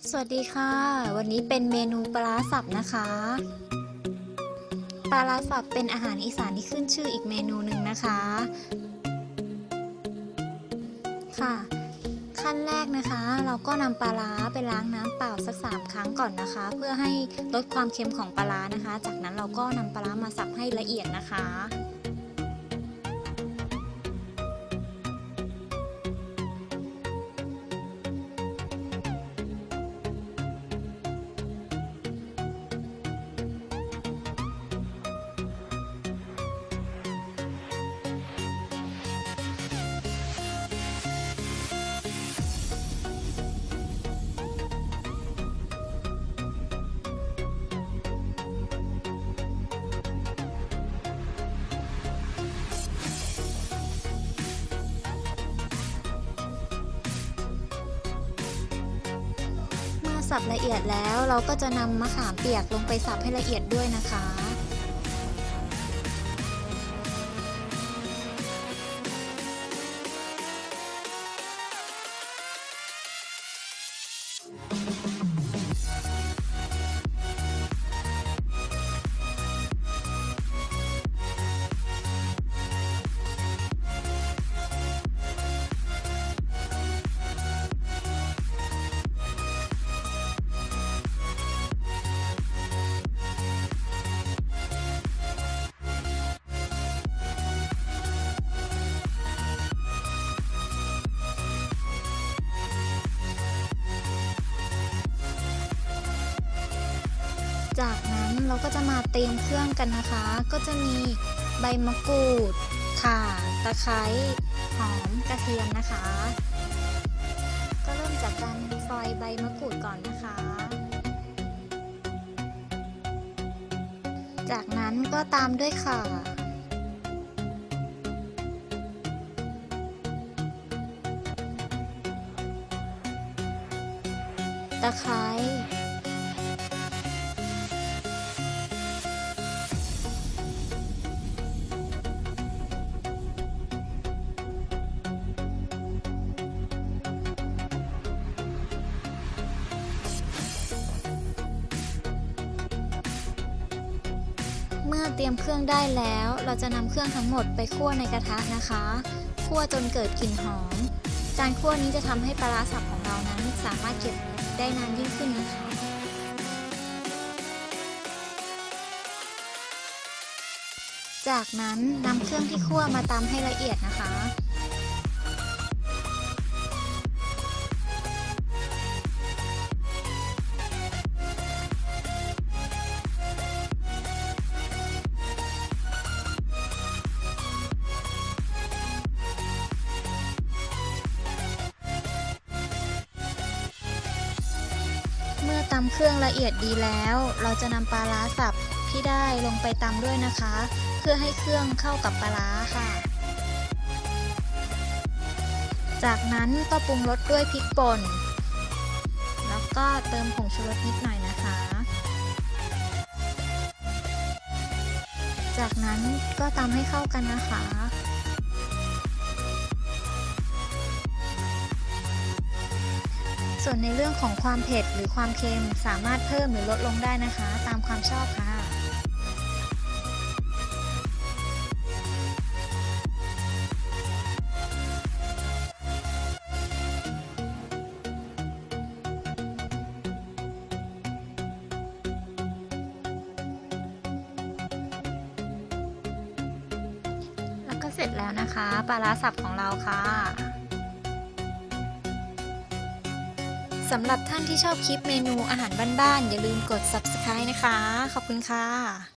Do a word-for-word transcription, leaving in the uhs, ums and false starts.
สวัสดีค่ะวันนี้เป็นเมนูปลาร้าสับนะคะปลาร้าสับเป็นอาหารอีสานที่ขึ้นชื่ออีกเมนูหนึ่งนะคะค่ะขั้นแรกนะคะเราก็นำปลาร้าไปล้างน้ำเปล่าสักสามครั้งก่อนนะคะเพื่อให้ลดความเค็มของปลาร้านะคะจากนั้นเราก็นำปลาร้ามาสับให้ละเอียดนะคะสับละเอียดแล้วเราก็จะนำมะขามเปียกลงไปสับให้ละเอียดด้วยนะคะจากนั้นเราก็จะมาเตรียมเครื่องกันนะคะก็จะมีใบมะกรูดข่าตะไคร้หอมกระเทียมนะคะก็เริ่มจากการซอยใบมะกรูดก่อนนะคะจากนั้นก็ตามด้วยข่าตะไคร้เมื่อเตรียมเครื่องได้แล้วเราจะนำเครื่องทั้งหมดไปคั่วในกระทะนะคะคั่วจนเกิดกลิ่นหอมการคั่วนี้จะทำให้ปลาร้าสับของเรานั้นสามารถเก็บได้นานยิ่งขึ้นนะคะจากนั้นนำเครื่องที่คั่วมาตำให้ละเอียดนะคะเมื่อตำเครื่องละเอียดดีแล้วเราจะนำปลาร้าสับที่ได้ลงไปตำด้วยนะคะเพื่อให้เครื่องเข้ากับปลาร้าค่ะจากนั้นก็ปรุงรสด้วยพริกป่นแล้วก็เติมผงชูรสนิดหน่อยนะคะจากนั้นก็ตำให้เข้ากันนะคะส่วนในเรื่องของความเผ็ดหรือความเค็มสามารถเพิ่มหรือลดลงได้นะคะตามความชอบค่ะแล้วก็เสร็จแล้วนะคะปลาร้าสับของเราค่ะสำหรับท่านที่ชอบคลิปเมนูอาหารบ้านๆอย่าลืมกด ซับสไครบ์ นะคะขอบคุณค่ะ